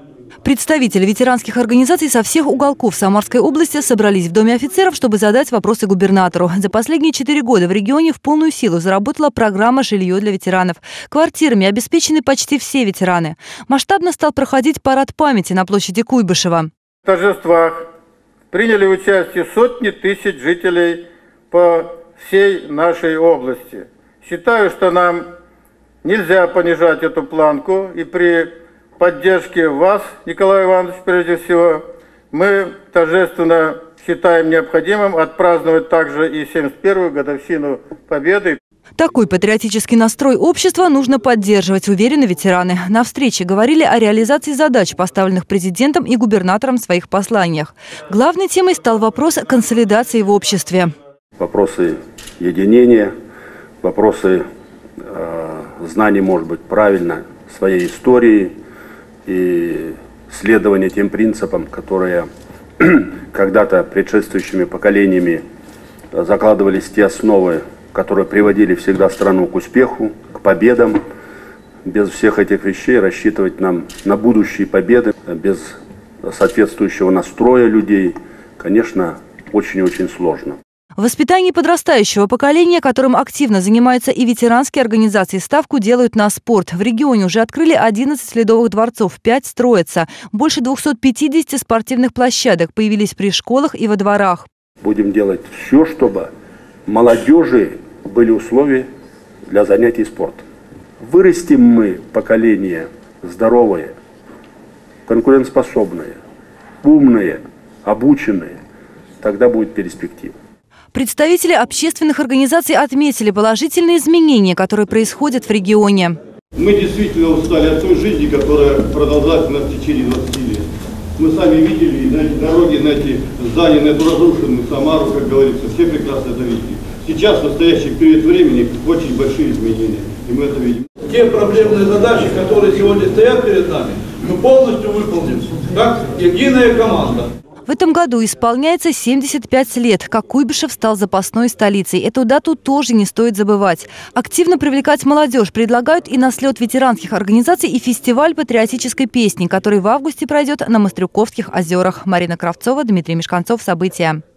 Представители ветеранских организаций со всех уголков Самарской области собрались в Доме офицеров, чтобы задать вопросы губернатору. За последние 4 года в регионе в полную силу заработала программа «Жилье для ветеранов». Квартирами обеспечены почти все ветераны. Масштабно стал проходить парад памяти на площади Куйбышева. В торжествах приняли участие сотни тысяч жителей по всей нашей области. Считаю, что нам нельзя понижать эту планку, и при поддержке вас, Николай Иванович, прежде всего, мы торжественно считаем необходимым отпраздновать также и 71-ю годовщину Победы. Такой патриотический настрой общества нужно поддерживать, уверены ветераны. На встрече говорили о реализации задач, поставленных президентом и губернатором в своих посланиях. Главной темой стал вопрос консолидации в обществе. Вопросы единения, вопросы знаний, может быть, правильно своей истории и следования тем принципам, которые когда-то предшествующими поколениями закладывались те основы, которые приводили всегда страну к успеху, к победам. Без всех этих вещей рассчитывать нам на будущие победы, без соответствующего настроя людей, конечно, очень-очень сложно. В воспитании подрастающего поколения, которым активно занимаются и ветеранские организации, ставку делают на спорт. В регионе уже открыли 11 ледовых дворцов, 5 строятся. Больше 250 спортивных площадок появились при школах и во дворах. Будем делать все, чтобы молодежи были условия для занятий спортом. Вырастим мы поколение здоровое, конкурентоспособное, умное, обученное, тогда будет перспектива. Представители общественных организаций отметили положительные изменения, которые происходят в регионе. Мы действительно устали от той жизни, которая продолжается у нас в течение 20 лет. Мы сами видели на эти дороги, на эти здания, на эту разрушенную Самару, как говорится, все прекрасно это видели. Сейчас, в настоящий период времени, очень большие изменения, и мы это видим. Те проблемные задачи, которые сегодня стоят перед нами, мы полностью выполним, как единая команда. В этом году исполняется 75 лет, как Куйбышев стал запасной столицей. Эту дату тоже не стоит забывать. Активно привлекать молодежь предлагают и на слет ветеранских организаций, и фестиваль патриотической песни, который в августе пройдет на Мастрюковских озерах. Марина Кравцова, Дмитрий Мешканцов. События.